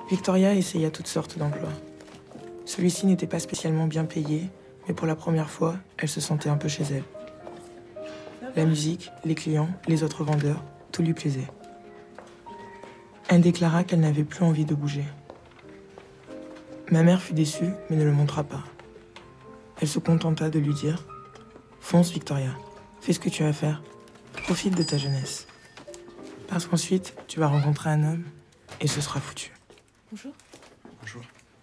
Victoria essaya toutes sortes d'emplois. Celui-ci n'était pas spécialement bien payé, mais pour la première fois, elle se sentait un peu chez elle. La musique, les clients, les autres vendeurs, tout lui plaisait. Elle déclara qu'elle n'avait plus envie de bouger. Ma mère fut déçue, mais ne le montra pas. Elle se contenta de lui dire « Fonce, Victoria, fais ce que tu as à faire, profite de ta jeunesse. Parce qu'ensuite, tu vas rencontrer un homme et ce sera foutu. » Bonjour. Bonjour.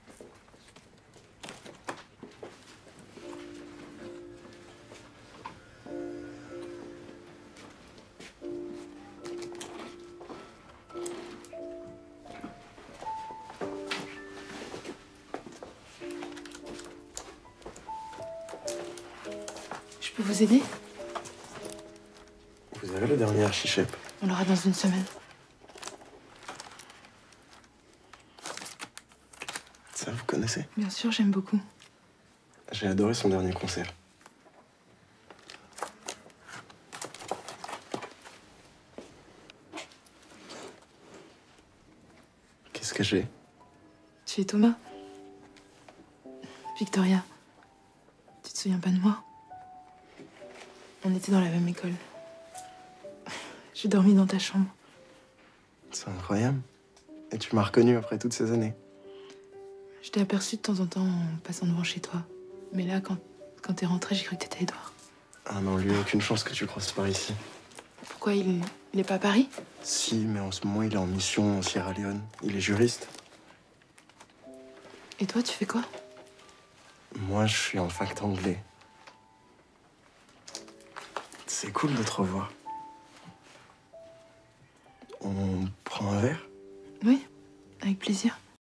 Je peux vous aider? Vous avez le dernier Archichep? On l'aura dans une semaine. Ça, vous connaissez? Bien sûr, j'aime beaucoup. J'ai adoré son dernier concert. Qu'est-ce que j'ai? Tu es Thomas? Victoria. Tu te souviens pas de moi? On était dans la même école. J'ai dormi dans ta chambre. C'est incroyable. Et tu m'as reconnu après toutes ces années. Je t'ai aperçu de temps en temps en passant devant chez toi. Mais là, quand t'es rentré, j'ai cru que t'étais Edouard. Ah non, lui, aucune chance que tu crosses par ici. Pourquoi il est pas à Paris? Si, mais en ce moment, il est en mission en Sierra Leone. Il est juriste. Et toi, tu fais quoi? Moi, je suis en fac d'anglais. C'est cool de te revoir. On prend un verre? Oui, avec plaisir.